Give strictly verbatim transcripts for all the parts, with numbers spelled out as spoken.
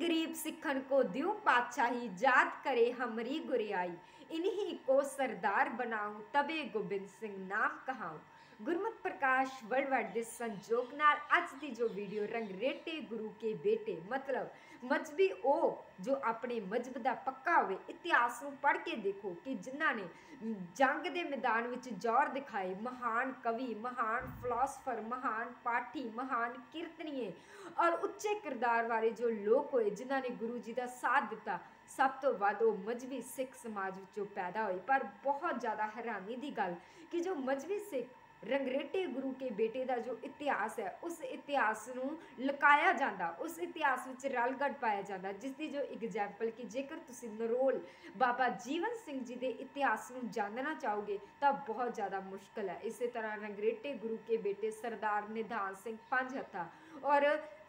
गरीब सिखन को द्यूं पातशाही, जात करे हमरी गुरियाई। इन्हीं को सरदार बनाऊं, तबे गोबिंद सिंह नाम कहाऊं। गुरमत प्रकाश वर्ल्ड वाइड दे संजोग नाल अज दी जो वीडियो रंगरेटे गुरु के बेटे मतलब मजहबी ओ जो अपने मजहब का पक्का होवे। इतिहास नूं पढ़ के देखो कि जिन्हां ने जंग के मैदान विच जोर दिखाए, महान कवि, महान फिलोसफर, महान पाठी, महान कीर्तनीय और उच्चे किरदार वाले जो लोग होए जिन्हां ने गुरु जी का साथ दिता, सब तो वध वो मजहबी सिख समाज विचों पैदा होए। पर बहुत ज़्यादा हैरानी की गल कि जो मजहबी सिख रंगरेटे गुरु के बेटे का जो इतिहास है उस इतिहास नूं लुकाया जाता, उस इतिहास विच रलगड़ पाया जाता, जिसकी जो एग्जैम्पल कि जेकर तुसीं नरोल बाबा जीवन सिंह जी के इतिहास नूं जानना चाहोगे तो बहुत ज़्यादा मुश्किल है। इस तरह रंगरेटे गुरु के बेटे सरदार निधान सिंह पंज हत्था और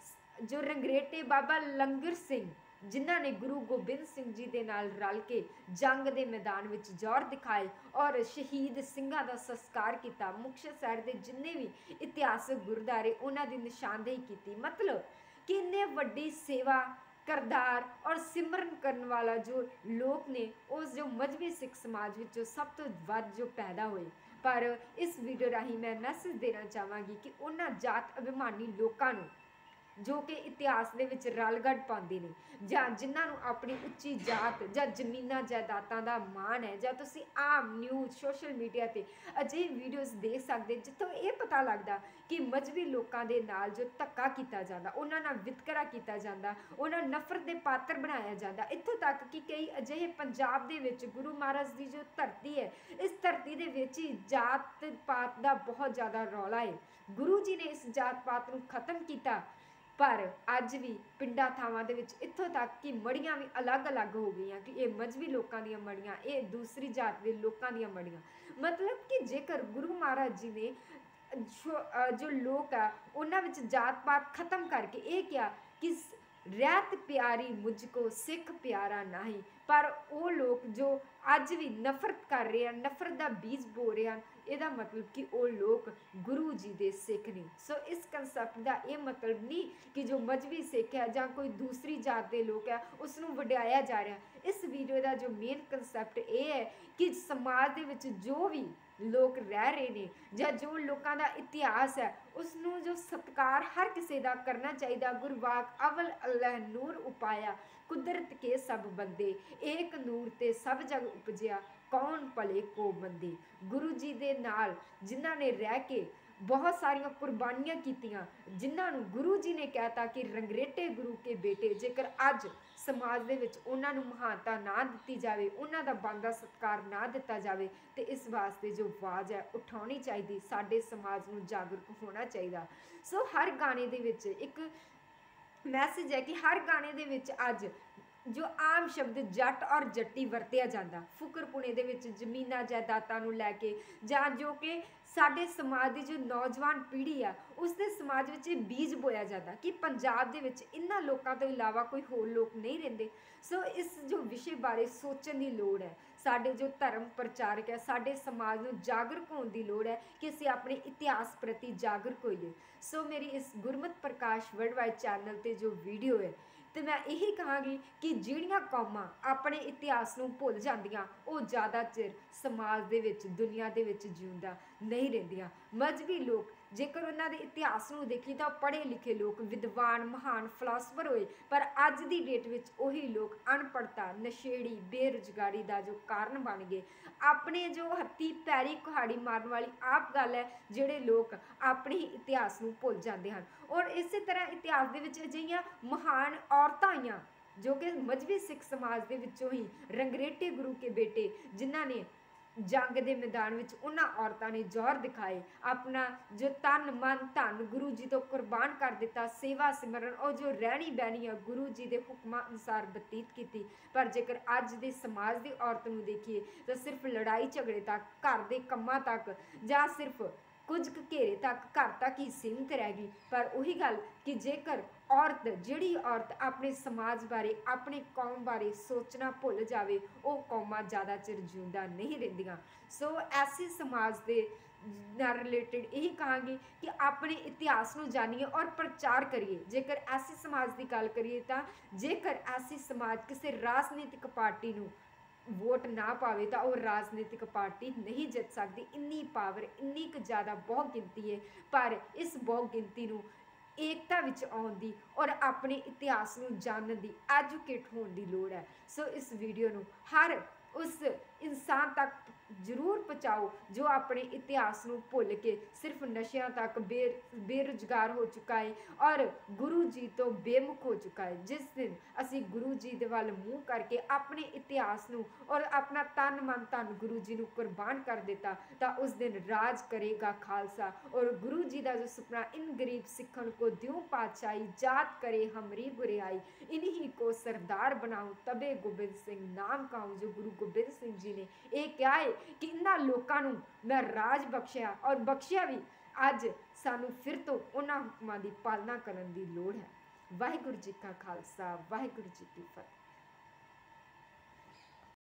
जो रंगरेटे बाबा लंगर सिंह जिन्हां ने गुरु गोबिंद सिंह जी के नाल रल के जंग के मैदान में जोर दिखाए और शहीद सिंघां दा संस्कार किया। मुक्तसर शहर के जिन्ने भी इतिहासक गुरुद्वारे उन्हां दी निशानदेही की। मतलब कि इन्ने वड्डी सेवा करदार और सिमरन करने वाला जो लोग ने उस जो मजहबी सिख समाज विचों सब तो वध जो पैदा हुए। पर इस वीडियो राही मैं मैसेज देना चाहांगी कि उन्हां जात अभिमानी लोगों नूं जो कि इतिहास दे विच रलगड़ पाते हैं जां जिन्हां नूं अपनी उच्ची जात जां जमीनां जायदादां दा मान है, जां तुसीं आम न्यूज़ सोशल मीडिया ते अजिही वीडियोज़ देख सकते जित्थों ये पता लगता कि मजहबी लोगों के नाल जो धक्का किया जाता, उन्हां नाल वितकरा किया जाता, उन्हां नफरत के पात्र बनाया जाता। इत्थों तक कि कई अजिहे पंजाब दे विच गुरु महाराज की जो धरती है, इस धरती दे विच ही जात पात का बहुत ज़्यादा रौला है। गुरु जी ने इस जात पात नूं खत्म किया, पर अज भी पिंडा थावां दे विच इत्थों तक कि मड़ियां भी अलग अलग हो गई कि ये मजहबी लोगों दी मड़ियां, ये दूसरी जात के लोगों दी मड़ियां। मतलब कि जेकर गुरु महाराज जी ने जो जो लोग आ उन्हां विच जात पात खत्म करके ये क्या कि रैत प्यारी मुझको सिख प्यारा नहीं, पर वो लोग जो अज भी नफरत कर रहे हैं, नफरत का बीज बो रहे हैं, यदा मतलब कि वो लोग गुरु जी के सिख ने। सो इस कंसैप्ट का यह मतलब नहीं कि जो मजहबी सिख है जां कोई दूसरी जात के लोग है उसनों वड्याया जा रहा। इस वीडियो का जो मेन कंसैप्ट ये है कि समाज दे विच जो भी लोग रह रहे हैं जां जो लोगों का इतिहास है उसनों जो सत्कार हर किसी का करना चाहिए। गुरवाक अवल अल्लाह नूर उपाया, कुदरत के सब बंदे, एक नूर ते सब जग उपजिया, कौन भले को बंदे। गुरु जी दे नाल जिन्हां ने रह के बहुत सारिया कुर्बानियां कीतियां, जिन्होंने गुरु जी ने कहता कि रंगरेटे गुरु के बेटे जेकर अज समाज दे विच उन्हां नूं महानता ना दी जाए, उन्हां दा बनदा सत्कार ना दिता जाए, तो इस वास्ते जो आवाज़ है उठानी चाहिए, साडे समाज नूं जागरूक होना चाहिए। सो हर गाने दे विच एक मैसेज है कि हर गाने दे विच अज जो आम शब्द जट और जट्टी वरतिया जाता, फुकरपुणे दे विच जमीनां जायदादां नूं लैके जां जो कि साडे समाज की जो नौजवान पीढ़ी आ उसके समाज विच ये बीज बोया जाता कि पंजाब दे विच इन्हां लोकां तो इलावा कोई होर लोग नहीं रहिंदे। सो इस जो विषय बारे सोचण की लोड़ है। साडे जो धर्म प्रचारक है, साडे समाज नूं जागरूक होने की लोड़ है कि असीं अपने इतिहास प्रति जागरूक होइए। सो मेरी इस Gurmat Prakash world wide channel ते जो वीडियो है तो मैं यही कहांगी कि जिहड़ियां कौमां अपने इतिहास नूं भुल जांदियां वो ज़्यादा चिर समाज दे विच दुनिया दे विच जिउंदा नहीं रहिंदियां। मजहबी लोग जेकर उन्हां दे इतिहास नूं देखीए तां पढ़े लिखे लोग विद्वान महान फिलोसफर होए, पर अज दी डेट विच उही लोग अनपढ़ता नशेड़ी बेरोजगारी का जो कारण बन गए। अपने जो हत्थी पैरी कुहाड़ी मारन वाली आप गल है जिहड़े लोग अपने ही इतिहास नूं भुल जाते हैं। और इस तरह इतिहास दे विच अजिहियां महान औरतां आईयां जो कि मजहबी सिख समाज के विचों ही रंगरेटे गुरु के बेटे जिन्हां ने जंग के मैदान में उन्हां औरतां ने जोर दिखाए, अपना जो तन मन धन गुरु जी तो कुर्बान कर दिता, सेवा सिमरन और जो रहनी बहनी है गुरु जी के हुक्मां अनुसार बतीत की। पर जेकर अज के समाज की औरत नूं देखिए तो सिर्फ लड़ाई झगड़े तक, घर के कामां तक जां सिर्फ कुछ घेरे तक घर तक ही सीमित रह गई। पर उही गल कि जेकर औरत जिहड़ी औरत अपने समाज बारे अपने कौम बारे सोचना भुल जाए वो कौमां ज़्यादा चिर जिउंदा नहीं रहिंदियां। सो ऐसे समाज के ਨਾਲ ਰਿਲੇਟਡ ਇਹੀ ਕਹਾਂਗੀ ਕਿ ਆਪਣੇ ਇਤਿਹਾਸ ਨੂੰ ਜਾਣੀਏ ਔਰ ਪ੍ਰਚਾਰ ਕਰੀਏ। ਜੇਕਰ ਐਸੇ ਸਮਾਜ ਦੀ ਗੱਲ ਕਰੀਏ ਤਾਂ ਜੇਕਰ ਐਸੀ ਸਮਾਜ ਕਿਸੇ ਰਾਜਨੀਤਿਕ ਪਾਰਟੀ ਨੂੰ ਵੋਟ ਨਾ ਪਾਵੇ ਤਾਂ ਉਹ ਰਾਜਨੀਤਿਕ ਪਾਰਟੀ ਨਹੀਂ ਜਿੱਤ ਸਕਦੀ। ਇੰਨੀ ਪਾਵਰ, ਇੰਨੀ ਕੁ ਜ਼ਿਆਦਾ ਬਹੁ ਗਿਣਤੀ ਹੈ, ਪਰ ਇਸ ਬਹੁ ਗਿਣਤੀ ਨੂੰ ਏਕਤਾ ਵਿੱਚ ਆਉਣ ਦੀ ਔਰ ਆਪਣੇ ਇਤਿਹਾਸ ਨੂੰ ਜਾਣਨ ਦੀ, ਐਜੂਕੇਟ ਹੋਣ ਦੀ ਲੋੜ ਹੈ। ਸੋ ਇਸ ਵੀਡੀਓ ਨੂੰ ਹਰ ਉਸ ਇਨਸਾਨ ਤੱਕ ਜ਼ਰੂਰ ਪਹੁੰਚਾਓ ਜੋ ਆਪਣੇ ਇਤਿਹਾਸ ਨੂੰ ਭੁੱਲ ਕੇ ਸਿਰਫ ਨਸ਼ਿਆਂ ਤੱਕ ਬੇ ਬੇਰੁਜ਼ਗਾਰ ਹੋ ਚੁੱਕਾ ਹੈ ਔਰ ਗੁਰੂ ਜੀ ਤੋਂ ਬੇਮੁਖ ਹੋ ਚੁੱਕਾ ਹੈ। ਜਿਸ ਦਿਨ ਅਸੀਂ ਗੁਰੂ ਜੀ ਦੇ ਵੱਲ ਮੂੰਹ ਕਰਕੇ ਆਪਣੇ ਇਤਿਹਾਸ ਨੂੰ ਔਰ ਆਪਣਾ ਤਨ ਮਨ ਧਨ ਗੁਰੂ ਜੀ ਨੂੰ ਕੁਰਬਾਨ ਕਰ ਦਿੱਤਾ ਤਾਂ ਉਸ ਦਿਨ ਰਾਜ ਕਰੇਗਾ ਖਾਲਸਾ। ਔਰ गुरु जी का जो सपना इन गरीब सिखन को द्यों पातशाही, जात करे हमरी बुराई, इन्हीं को सरदार बनाऊं तबे गोबिंद सिंह नाम कहूं। जो गुरु गोबिंद सिंह जी ने ये क्या है कि इन्हां लोकां नूं मैं राज बख्शिया और बख्शिया भी अज सानू फिर तो उन्हां हुक्मां दी पालना करन दी लोड़ है। वाहिगुरू जी का खालसा, वाहिगुरू जी की फतेह।